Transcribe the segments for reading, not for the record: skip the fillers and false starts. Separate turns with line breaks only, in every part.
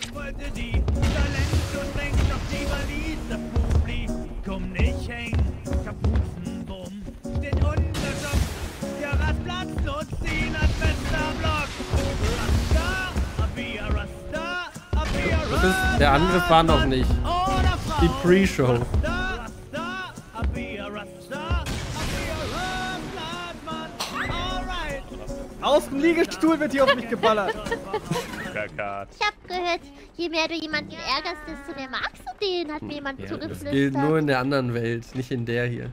wollte die Talent und lenkt, doch die verließ das Publikum nicht hängen. Kapuzenbumm steht unterschopft. Ja, Rastplatz nutzt ihn als bester Block. Rasta, Abia Rasta, Abia Rasta.
Der Angriff war noch nicht. Die Pre-Show.
Aus dem Liegestuhl wird hier auf mich geballert.
Ich hab gehört, je mehr du jemanden ärgerst, desto mehr magst du den, hat mir jemand zugeflüstert.
Das gilt nur in der anderen Welt, nicht in der hier.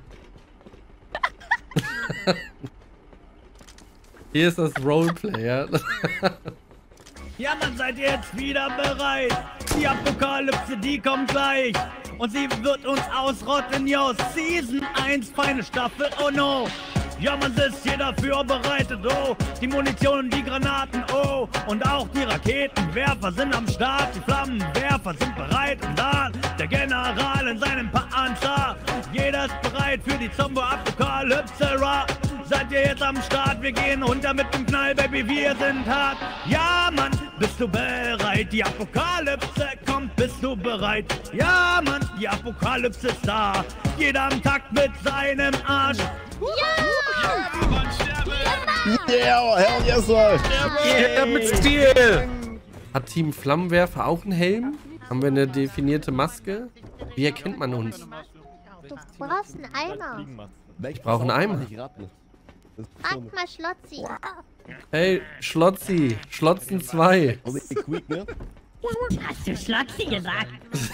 Hier ist das Roleplay, ja.
Ja, man, seid ihr jetzt wieder bereit? Die Apokalypse, die kommt gleich. Und sie wird uns ausrotten, yo. Season 1, feine Staffel, oh no. Ja, man ist hier dafür bereitet, oh. Die Munition und die Granaten, oh. Und auch die Raketenwerfer sind am Start. Die Flammenwerfer sind bereit und da. Der General in seinem Panzer. Jeder ist bereit für die Zombie-Apokalypse, ra. Seid ihr jetzt am Start? Wir gehen runter mit dem Knall, Baby, wir sind hart. Ja, Mann, bist du bereit? Die Apokalypse kommt, bist du bereit? Ja, Mann, die Apokalypse ist da. Jeder am Takt mit seinem Arsch.
Yeah, hell yes, sir.
Yeah, mit Stil. Hat Team Flammenwerfer auch einen Helm? Haben wir eine definierte Maske? Wie erkennt man uns?
Du brauchst einen Eimer.
Ich brauche einen Eimer.
Frag mal Schlotzi.
Hey, Schlotzi. Schlotzen 2.
Hast du Schlotzi gesagt?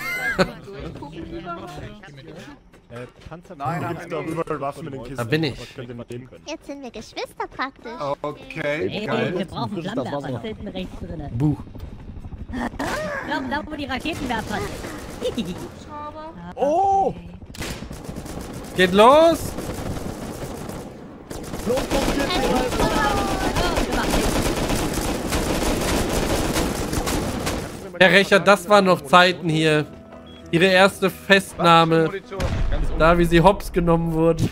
Da bin ich.
Jetzt sind wir Geschwister praktisch.
Okay,
Ey,
geil.
wir brauchen Flammenwerfer, hinten rechts drin.
Buh.
Da wo die Raketenwerfer sind.
Oh!
Geht los! Herr Rächer, das waren noch Zeiten hier. Ihre erste Festnahme. Da, wie sie hops genommen wurden.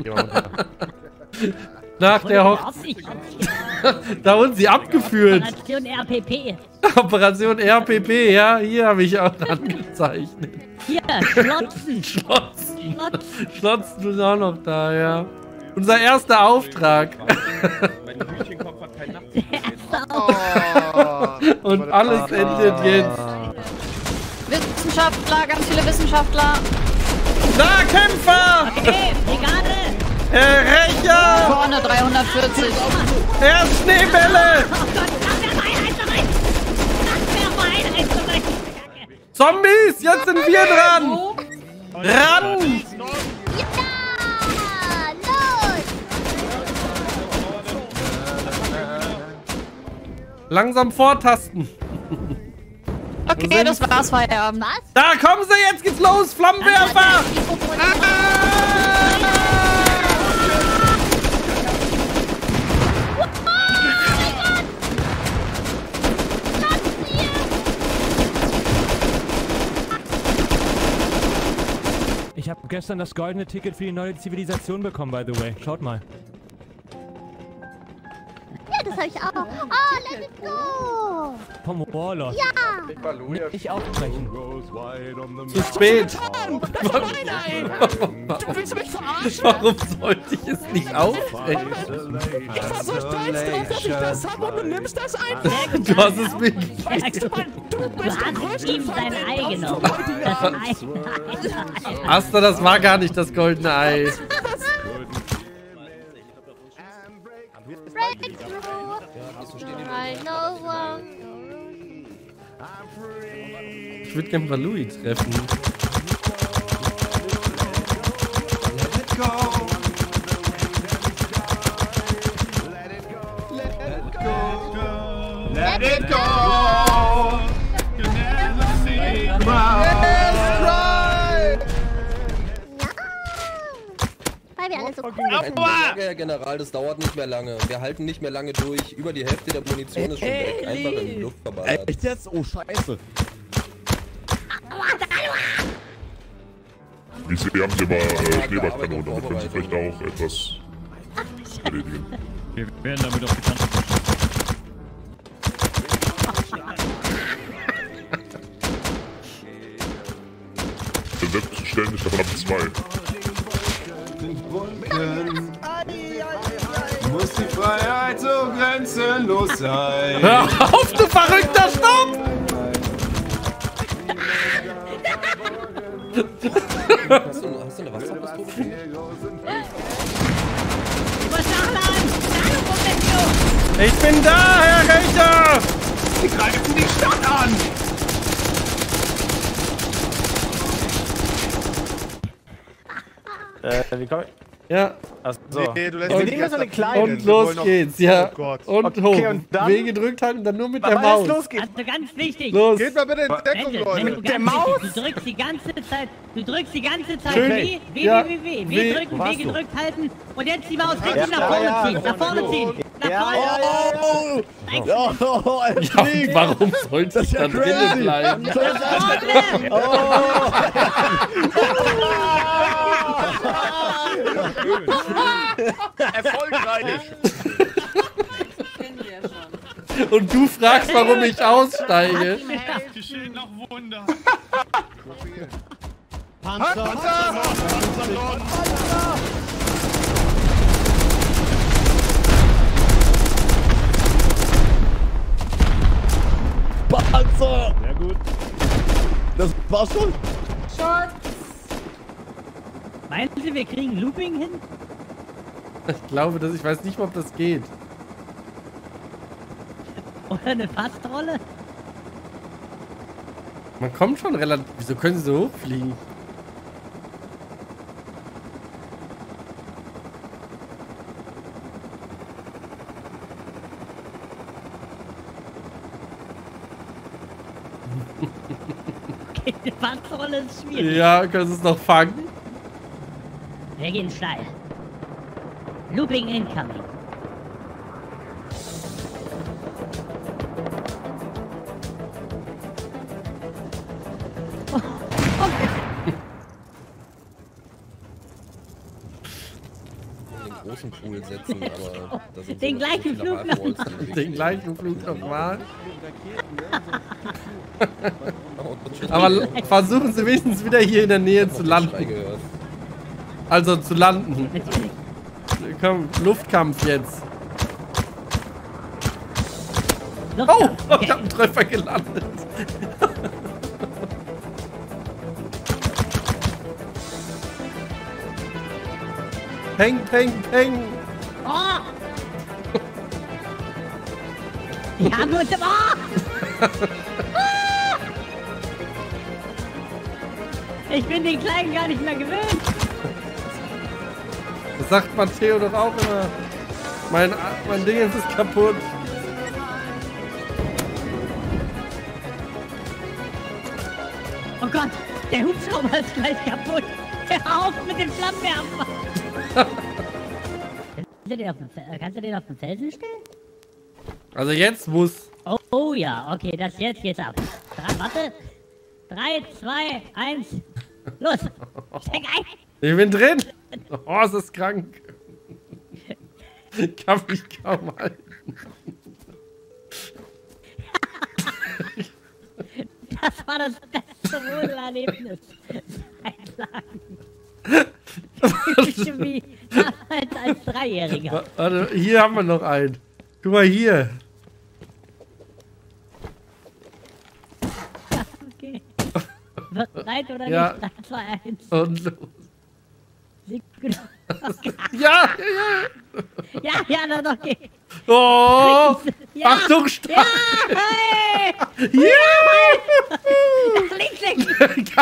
Nach der Da wurden sie abgeführt.
Operation RPP.
Operation RPP, ja. Hier habe ich auch angezeichnet.
Hier, Schlotzen.
Schlotzen. Schlotzen ist auch noch da, ja. Unser erster Auftrag.
Mein Hühnchenkopf hat keinen
Und alles endet jetzt.
Wissenschaftler, ganz viele Wissenschaftler.
Nahkämpfer!
Okay, Brigade!
Herr Rächer!
Vorne 340.
Herr Schneebälle!
Oh Gott, Einheit zurück!
Zombies, jetzt sind wir dran! Ran! Langsam vortasten.
Okay, das war's, Feierabend.
Was?
Da kommen sie, jetzt geht's los, Flammenwerfer!
Ich habe gestern das goldene Ticket für die neue Zivilisation bekommen, by the way. Schaut mal.
Ja, das habe ich auch. Oh, let it go!
Vom Warlord.
Ja!
Nicht aufbrechen.
Zu spät.
Du willst mich verarschen?
Warum sollte ich es nicht aufbrechen?
Ich war so stolz drauf, dass ich das habe und du nimmst das einfach.
Du hast es mir.
Du hast ihm sein Ei genommen. Das Ei.
Asta, das war gar nicht das goldene Ei. Ich würde gerne mal Louis treffen.
Let it go! You never see it cry!
Weil wir alle so cool sind.
Herr General, das dauert nicht mehr lange. Wir halten nicht mehr lange durch. Über die Hälfte der Munition ist schon weg. Einfach in die Luft verballert.
Echt jetzt? Oh, scheiße.
Wie Sie haben Sie mal Schneeballkanonen, damit können Sie vielleicht auch etwas erledigen.
Wir werden damit auf die Kante.
stellen sich davon ab 2.
Muss die Freiheit so grenzenlos sein.
Hör auf, du verrückter Stopp!
Hast du eine Wasserpistole?
Ich bin da, Herr Richter!
Sie greifen die Stadt an!
Wie komm ich?
Ja.
Achso.
Nee, du lässt
Wir
mich
nehmen jetzt so eine
jetzt
kleine.
Und los geht's, ja.
Oh Gott.
Und
Okay,
hoch.
und dann?
W gedrückt halten, dann nur mit der
Aber
Maus.
erst losgeht.
Also ganz wichtig.
Los.
Geht mal bitte in Deckung,
Wenn
Leute.
du
Der
ganz
Maus?
wichtig, du drückst die ganze Zeit,
Schön.
W
Ja.
W
W.
drücken, W
Warst du?
gedrückt halten und jetzt die Maus richtig
Ja,
nach vorne
ja,
ziehen, nach vorne ziehen, nach
Ja,
vorne.
Ja, er
Ja,
fliegt.
warum sollte ich da drinnen bleiben?
Erfolgreich!
Und du fragst, warum ich aussteige.
Geschehen noch Wunder.
Panzer! Sehr gut. Das war's schon?
Meinen Sie, wir kriegen Looping hin?
Ich glaube, dass ich weiß nicht mal, ob das geht.
Oder eine Fastrolle?
Man kommt schon relativ. Wieso können sie so hochfliegen?
Okay, eine Fastrolle ist schwierig.
Ja, können sie es noch fangen?
Wir gehen steil. Looping incoming.
Den großen Pool setzen, aber da sind
Den gleichen
viele
Flug
Halfwalls,
nochmal.
die
Den gleichen Flug nochmal.
Oh,
Aber versuchen sie wenigstens wieder hier in der Nähe zu landen.
gehört.
Also zu landen.
Natürlich.
Komm, Luftkampf jetzt. Oh,
Luftkampf,
ich
okay.
hab einen Treffer gelandet. Peng, peng, peng.
Oh! Die haben uns im Ich bin den Kleinen gar nicht mehr gewöhnt.
Das sagt Matteo doch auch immer. Mein Ding ist kaputt.
Oh Gott, der Hubschrauber ist gleich kaputt. Hör auf mit dem Flammenwerfer. Kannst du den auf den Felsen stellen?
Also jetzt muss.
Oh ja, okay, jetzt geht's ab. Warte. 3, 2, 1, los. Steig ein.
Ich bin drin. Oh, es ist krank. Ich kann mich kaum halten.
Das war das beste Rodelerlebnis seit langem. Ich bin schon wie damals als Dreijähriger.
Warte, hier haben wir noch einen. Guck mal hier.
Ja, okay. Wird bereit oder
Ja.
nicht? 3, 2, 1.
Und los.
Ja,
Ja,
ja, dann okay.
Oh!
Ja,
Achtung, stark!
Ja, hey!
Ja!
Das links.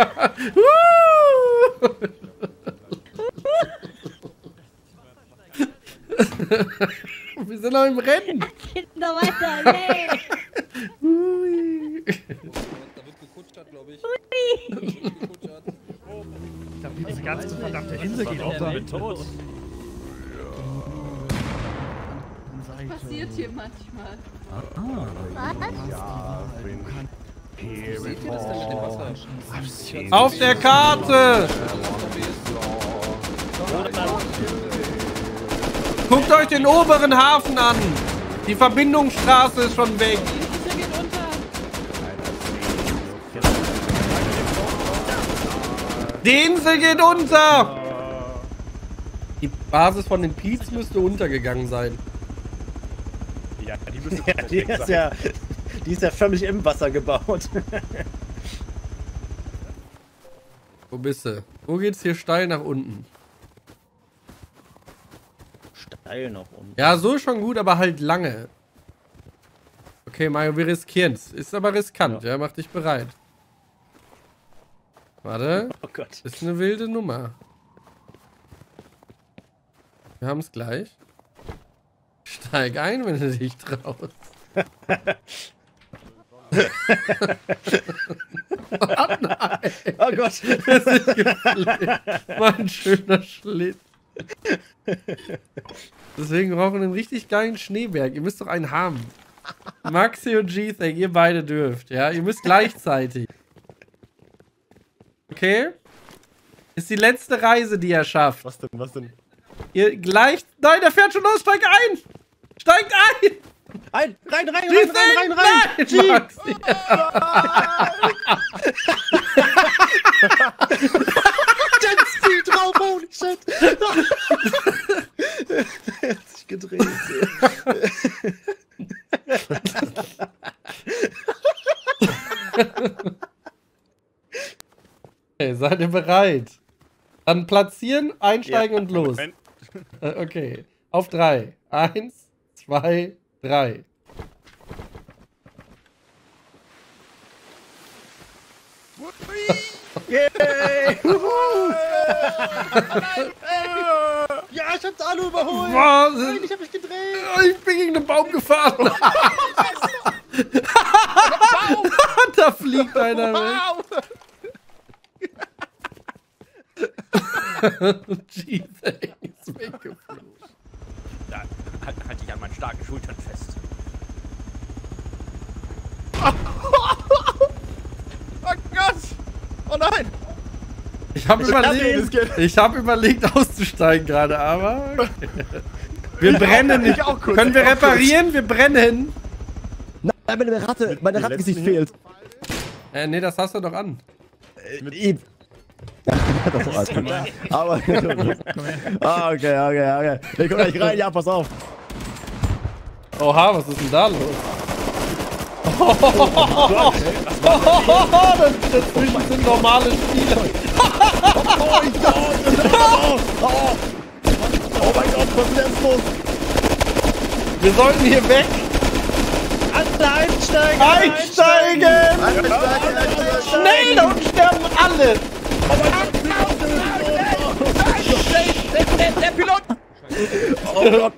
Wir sind noch im Rennen.
Geht noch weiter, nee.
Ui.
Da wird gekutschert, glaube ich.
Diese ganze verdammte Insel geht unter.
Tot.
Was passiert hier manchmal?
Seht ihr das denn mit dem Wasser?
Auf der Karte! Guckt euch den oberen Hafen an! Die Verbindungsstraße ist schon weg. Die Insel geht unter! Die Basis von den Peats müsste untergegangen sein.
Ja, die müsste
die ist ja förmlich im Wasser gebaut.
Wo bist du? Wo geht's hier steil nach unten?
Steil nach unten?
Ja, so schon gut, aber halt lange. Okay, Mario, wir riskieren's. Ist aber riskant, ja, mach dich bereit. Warte.
Oh Gott.
Ist eine wilde Nummer. Wir haben es gleich. Steig ein, wenn du dich traust. Oh nein.
Oh Gott.
Das ist geflippt. Mein schöner Schlitten. Deswegen brauchen wir einen richtig geilen Schneeberg. Ihr müsst doch einen haben. Maxi und G-Thang, ihr beide dürft. Ja, ihr müsst gleichzeitig. Okay? Ist die letzte Reise, die er schafft.
Was denn? Was denn?
Ihr gleich... Nein, der fährt schon los. Steigt ein! Steigt ein!
Rein! Nein,
Maxi!
Speed drauf, holy shit! Er hat sich gedreht.
Okay, seid ihr bereit? Dann platzieren, einsteigen und los. Okay, auf 3. 1, 2, 3.
Yay! Ja, ich hab's alle überholt!
Was?
Nein, ich hab mich gedreht!
Ich bin gegen den Baum gefahren! Da fliegt einer weg! G-Thang ist weggeflogen.
Da halte ich an meinen starken Schultern fest.
Oh Gott! Oh nein!
Ich habe überlegt auszusteigen gerade, aber... Okay. Wir brennen nicht. Können wir reparieren? Wir brennen.
Nein, meine Rattengesicht fehlt.
Nee, das hast du doch an.
Das ist alles gut. Aber... Okay. Wir kommen gleich rein, ja, pass auf.
Oha, was ist denn da los? Dazwischen sind normale Spieler.
Oh mein Gott, was ist denn los?
Wir sollten hier weg.
Alle einsteigen!
Einsteigen! Schnell, da unten sterben alle!
Oh mein Gott! Der Pilot! Oh Gott!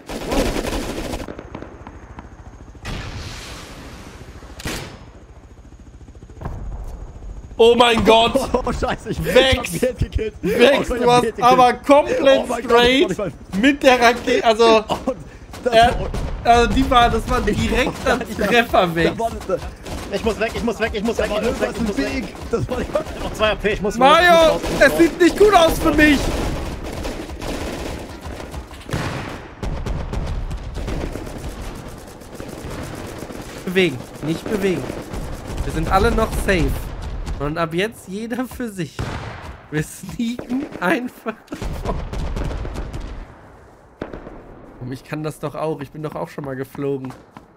Oh mein Gott!
Oh Scheiße, ich
wächst!
Gekillt.
Wächst,
Oh,
du hast aber komplett straight mit der Rakete, also... Also das war ein direkter Treffer weg.
Ich muss weg. Das war noch 2 AP, ich muss
Mario, es sieht nicht gut aus für mich. Bewegen, nicht bewegen. Wir sind alle noch safe. Und ab jetzt jeder für sich. Wir sneaken einfach. Ich kann das doch auch. Ich bin doch auch schon mal geflogen.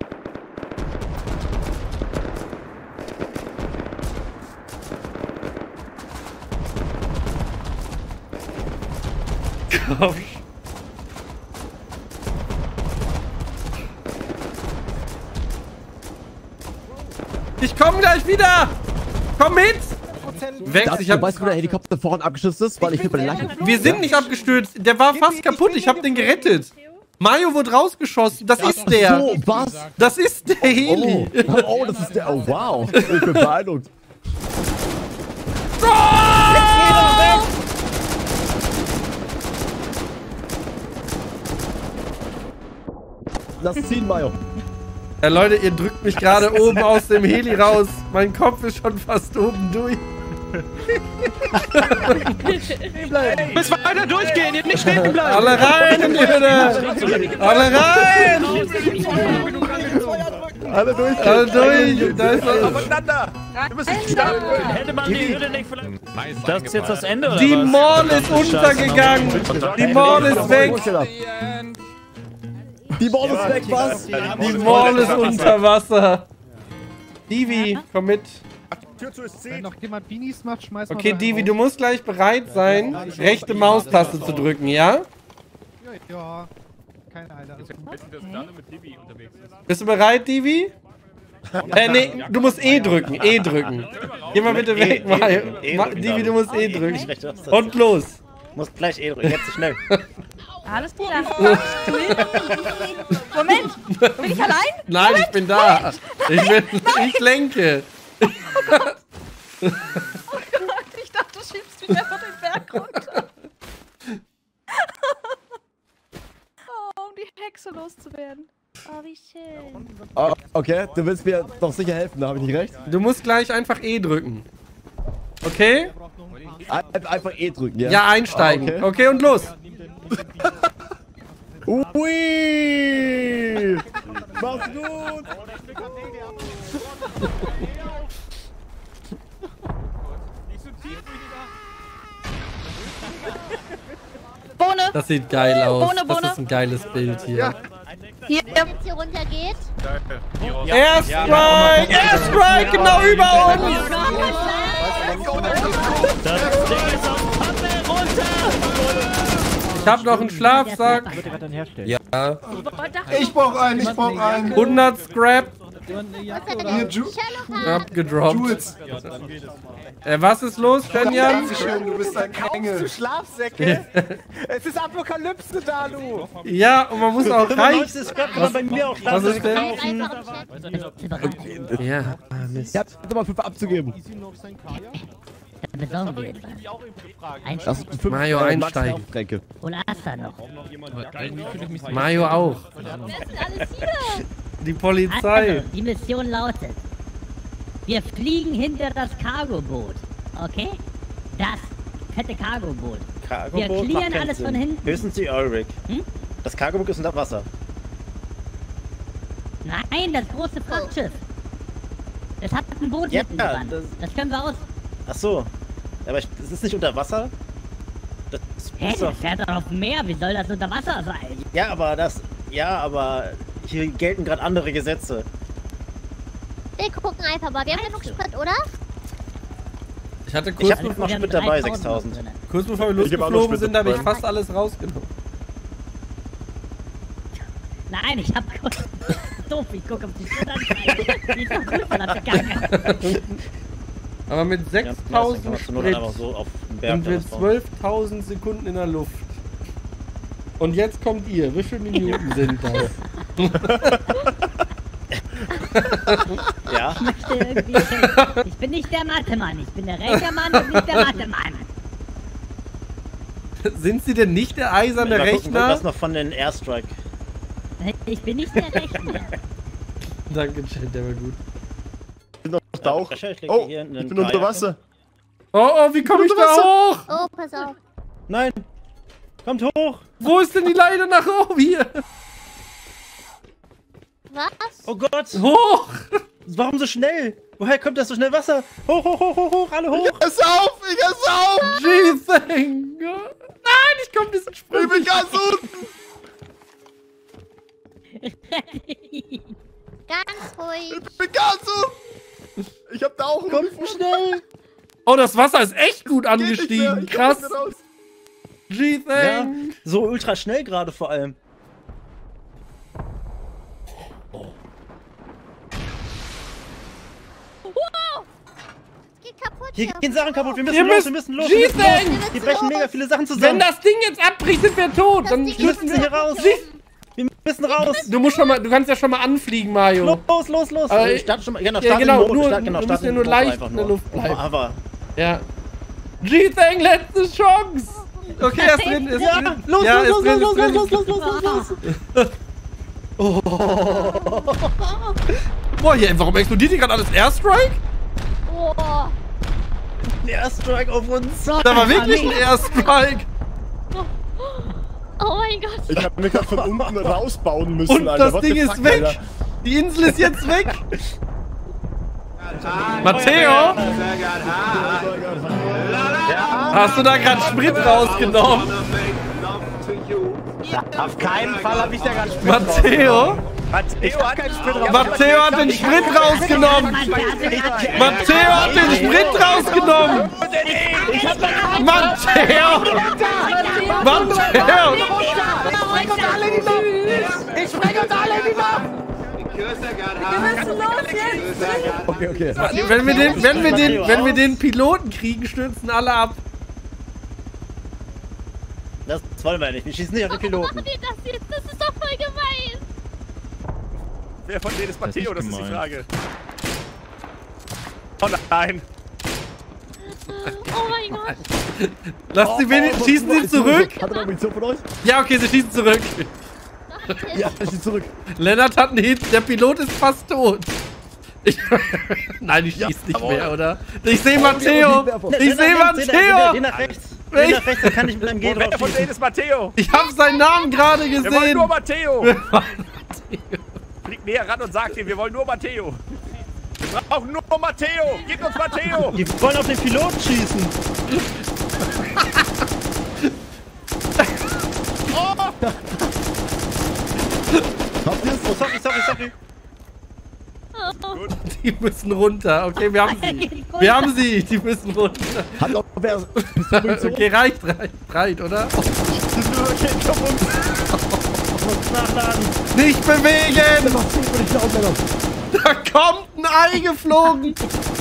Komm. Ich komme gleich wieder! Komm mit! Weg, ich hab...
Weißt du, wo der Helikopter vorhin abgestürzt ist? Weil ich bin
Wir sind nicht abgestürzt. Der war fast kaputt. Ich hab den gerettet. Mario wurde rausgeschossen. Das ist der.
So, was?
Das ist der Heli.
Oh, das ist der. Oh, wow. Ich bin beeindruckt. Lass ziehen, Mario.
Ja, Leute, ihr drückt mich gerade oben aus dem Heli raus. Mein Kopf ist schon fast oben durch.
Müssen wir weiter durchgehen, nicht stehen bleiben.
Alle rein in die Hütte. Alle rein.
Alle durch.
Alle durch. Da ist was.
Aufeinander. Wir müssen starten.
Hätte man die Hütte nicht vielleicht... Das ist jetzt das Ende, oder
Die
was?
Mall ist untergegangen. Die Mall ist weg.
Die Mall ist weg, was?
Die Mall ist unter Wasser. Divi, komm mit.
Tür zu ist
Wenn noch jemand Beanies macht, schmeiß mal.
Okay, Divi, du musst gleich bereit sein, rechte Maustaste zu drücken, ja?
Ja. Keine Eile.
Bist du bereit, Divi? Nee, du musst E drücken, E drücken. Geh mal bitte weg, Divi, du musst E drücken. Und los.
Muss gleich E drücken, jetzt schnell.
Alles klar. Moment, bin ich allein?
Nein,
Moment,
ich bin da. Ich lenke.
Oh Gott, ich dachte, du schiebst mich einfach den Berg runter. Oh, um die Hexe loszuwerden.
Oh, wie schön.
Oh, okay, du willst mir doch sicher helfen, da habe ich nicht recht?
Du musst gleich einfach E drücken. Okay?
Einfach E drücken, ja?
Ja, einsteigen. Okay, und los.
Ui! Mach's gut!
Bohne!
Das sieht geil aus.
Bohne, Bohne.
Das ist ein geiles Bild hier.
Ja.
Hier.
Wenn es hier runter geht.
Airstrike! Airstrike! Genau über uns!
Das Ding ist auf Pappe runter!
Ich hab noch einen Schlafsack.
Ja.
Ich brauch einen,
100 Scrap.
Hier,
Abgedroppt.
Jules.
Was ist los, Benjan?
Du bist ein Engel.
Schlafsäcke? Es ist Apokalypse da, du!
Ja, und man muss auch reich.
Bei mir auch
Was ist denn?
Einfach im Chat.
Ja.
Ich hab mal 5 abzugeben.
Besorgen wir etwas.
Das sind 5
Mario einsteigen.
Und Asta noch.
Mario auch.
Wer ist denn alles hier?
Die Polizei.
Also, die Mission lautet: Wir fliegen hinter das Cargoboot. Okay? Das fette Cargoboot. Wir clearen alles von hinten.
Höchstens die Ulrich.
Hm?
Das Cargoboot ist unter Wasser.
Nein, das große Frachtschiff. Das hat ein Boot hinten dran. Das können wir aus.
Ach so. Aber es ist nicht unter Wasser? Das
Hä, das fährt doch auf dem Meer. Wie soll das unter Wasser sein?
Ja, aber das... Ja, aber... Hier gelten gerade andere Gesetze.
Wir gucken einfach mal. Wir haben genug Sprit, oder?
Ich hatte
Ich
kurz,
hab noch Sprit dabei, 6000.
kurz bevor wir losgeflogen sind, habe ich fast alles rausgenommen.
Nein, ich hab kurz... Doof, ich guck auf die Spritanzeige. Die ist doch gut, verdammt gegangen.
Aber mit 6000 Sprit
so auf den Berg
sind wir 12.000 Sekunden in der Luft. Und jetzt kommt ihr. Wie viele Minuten sind das?
Ja.
Ich möchte irgendwie... Ich bin nicht der Mathe-Mann. Ich bin der Rechnermann und nicht der Mathe-Mann.
Sind Sie denn nicht der eiserne Rechner?
Was noch von den Airstrike?
Ich bin nicht der Rechner.
Danke, Chat, der war gut.
Ich bin noch Tauch. Oh, ich bin unter Wasser.
Oh, wie komme ich da hoch?
Oh, pass auf.
Nein. Kommt hoch.
Wo ist denn die Leiter nach oben hier?
Was?
Oh Gott.
Hoch.
Warum so schnell? Woher kommt das so schnell Wasser? Hoch, hoch, hoch, hoch, hoch, alle hoch.
Ich ess auf! Ich ess auf!
G-Thing. Nein, ich komme diesen Sprung.
Ich bin ganz unten!
Ganz ruhig.
Ich bin ganz unten! Ich hab da auch
Kommt schnell.
Oh, das Wasser ist echt gut angestiegen. Krass. G-Thing.
Ja, so ultra schnell gerade vor allem.
Wow! Geht kaputt
Hier
hier.
gehen Sachen kaputt. Wir
Ihr
müssen
müsst
los, wir müssen los.
G-Thing.
Hier brechen mega viele Sachen
Wenn
zusammen.
das Ding jetzt abbricht, sind wir tot. Dann
Ding
müssen wir
hier raus. Wir müssen raus.
Du musst schon mal, du kannst ja schon mal anfliegen, Mario.
Los, los, los. Start schon mal. Genau,
Ja,
start
genau,
in
nur,
Start, genau,
du
start
musst ja nur leicht in der Luft bleiben.
Aber
Ja. G-Thing, letzte Chance. Okay, er ist drin, ist
ja,
drin.
los,
Ja,
los,
ist
los,
drin,
los,
ist drin.
los, los, los, los, los.
Oh. Boah, hier, warum explodiert hier gerade alles? Airstrike?
Oh.
Ein Airstrike auf uns.
Da war wirklich ein Airstrike.
Oh mein Gott.
Ich hab mich gerade von unten rausbauen müssen,
Und
Alter.
das
What
Ding
the
ist
fuck,
weg.
Alter?
Die Insel ist jetzt weg. Matteo? Hast du da gerade Sprit rausgenommen?
Auf keinen Fall habe ich da gerade Sprit
Matteo?
Matteo hat keinen Sprit rausgenommen.
Matteo hat den Sprit rausgenommen. Matteo hat den Sprit rausgenommen. Matteo! Matteo!
Ich spreng uns alle in die Luft!
Wir müssen los jetzt!
Okay, okay.
Wenn wir den Piloten kriegen, stürzen alle ab.
Das wollen wir nicht. Wir schießen nicht auf den Piloten.
Warum das jetzt? Das ist doch voll gemein.
Wer von denen ist Matteo? Das ist die Frage. Oh nein.
Oh mein Gott.
Lass sie wenigstens, schießen sie zurück.
Hat er noch Munition von euch?
Ja, okay, sie schießen zurück.
Ja, ich schieße zurück.
Lennart hat einen Hit, der Pilot ist fast tot. Nein, ich schieße nicht mehr, oder? Ich sehe Matteo! Ich sehe Matteo!
Geh nach rechts. Geh nach rechts, dann kann ich mit einem G drauf
Wer von denen ist Matteo?
Ich habe seinen Namen gerade gesehen!
Wir wollen nur Matteo! Fliegt näher ran und sagt ihm, wir wollen nur Matteo! Wir brauchen nur Matteo! Gib uns Matteo!
Die wollen auf den Piloten schießen!
Oh!
Habt ihr es? Oh, sorry.
Die müssen runter. Okay, wir haben sie. Wir haben sie. Die müssen runter.
Hat auch wer.
Okay, reicht, oder? Nicht bewegen! Da kommt ein Ei geflogen!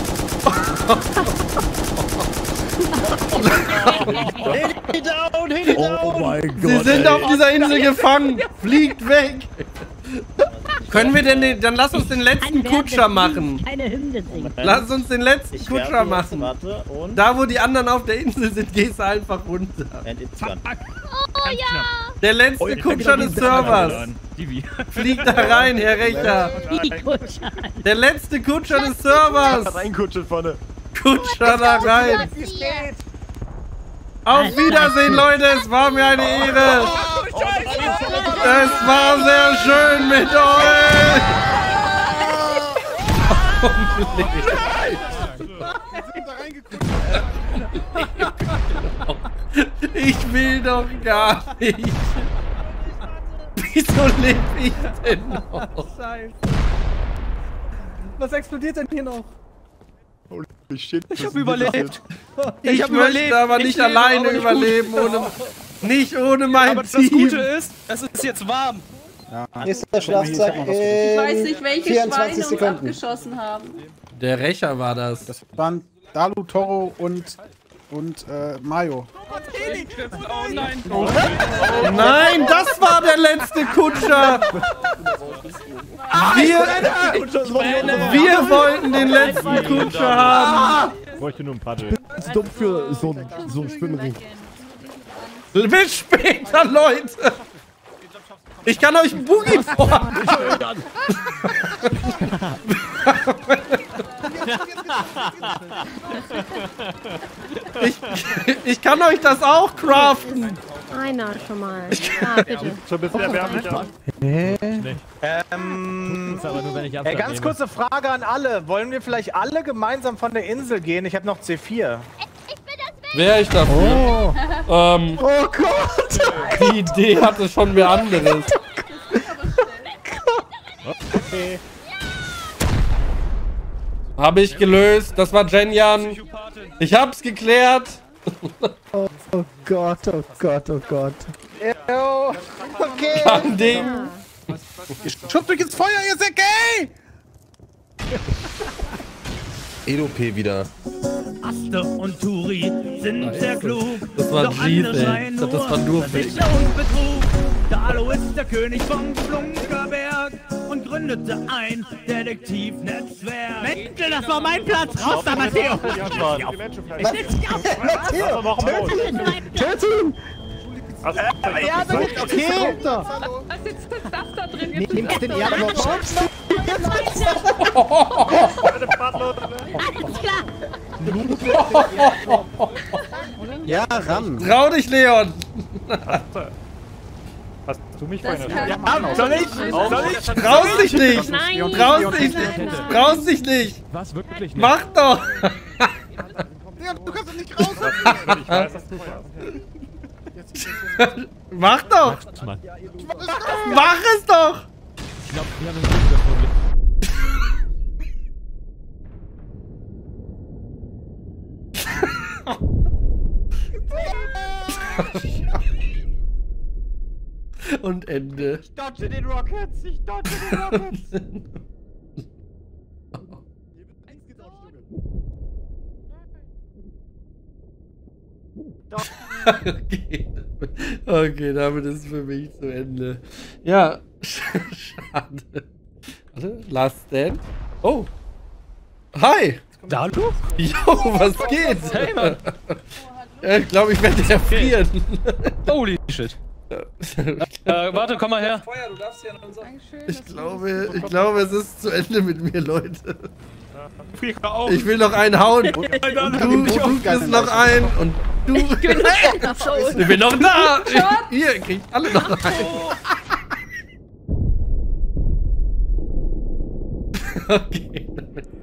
Oh mein Gott.
Sie sind auf dieser Insel gefangen! Fliegt weg! Können wir denn dann lass uns den letzten Kutscher machen.
Keine Hymne singen.
Lass uns den letzten Kutscher machen.
Warte, und?
Da wo die anderen auf der Insel sind, gehst du einfach runter.
Oh ja.
Der letzte Kutscher des Servers. Fliegt da rein, Herr Rechter. Der letzte Kutscher des Servers.
Reinkutscht vorne.
Kutscher da rein. Auf Wiedersehen, Leute. Es war mir eine Ehre. Es war sehr schön mit euch. Ich will doch gar nicht. Wieso lebe ich denn noch?
Scheiße. Was explodiert denn hier noch?
Holy shit.
Ich hab überlebt.
Ich möchte aber nicht alleine überleben, nicht ohne mein
aber
Team.
Das Gute ist, es ist jetzt warm.
Nächster Schlafsack
Ich weiß nicht, welche
24
Schweine uns
Sekunden.
abgeschossen haben.
Der Rächer war das.
Das waren Dalu, Toro und Mayo.
Oh nein.
Nein, das war der letzte Kutscher. Wir wollten den letzten Kutscher haben.
Ich bräuchte nur ein Paddel.
Das ist dumm für so einen Schwimmring.
Bis später, Leute. Ich kann euch einen Boogie vor. Ich kann euch das auch craften.
Einer schon mal. Ja, bitte.
Schon ein bisschen erbärmlich, ja.
Ganz kurze Frage an alle. Wollen wir vielleicht alle gemeinsam von der Insel gehen? Ich habe noch C4.
Wäre ich dafür. Oh
Gott!
Die Idee hatte schon wer anderes.
Okay.
Habe ich gelöst. Das war Jenjan. Ich hab's geklärt.
Oh Gott, oh Gott, oh Gott.
Okay.
Kein Ding.
Schubst mich ins Feuer, ihr Säcke!
EDOP wieder.
Aste und Turi sind sehr klug.
Das war
doch
Jeez,
andere
ey.
schreien
Das war nur
Versicherung und Betrug. Dalo ist der König vom Flunkerberg und gründete ein Detektivnetzwerk. Mentel, das war mein Platz. Raus da, Matteo.
Töte ihn!
Ja, das ist okay.
Was ist das da drin?
Nimmst den Ehrenwort.
Ja, ran.
Trau dich, Leon.
Hast du mich
Das
vorhin
kann-
ja, soll ich? Soll ich?
Traust dich nicht!
Nein.
Traust dich nicht! Traust dich nicht!
Was? Wirklich nicht?
Mach doch!
Ja, du kannst doch nicht raus!
Ich weiß, dass du
Mach doch!
Mann.
Mach es doch!
Ich glaube, wir haben ein größeres Problem.
Und Ende.
Ich dodge den Rockets! Ich dodge den Rockets!
Okay. Okay, damit ist es für mich zu Ende. Ja, schade. Warte, Last Stand. Oh. Hi.
Hallo?
Jo, was geht?
Hey, Mann.
Ja, ich glaube, ich werde erfrieren.
Holy shit. Warte, komm mal her.
Feuer, du darfst ja noch sagen.
Ich glaube, es ist zu Ende mit mir, Leute.
friere auf.
Ich will noch einen hauen. Und du kriegst noch einen. Und du. Ich bin noch da. Ihr kriegt alle noch einen. Okay.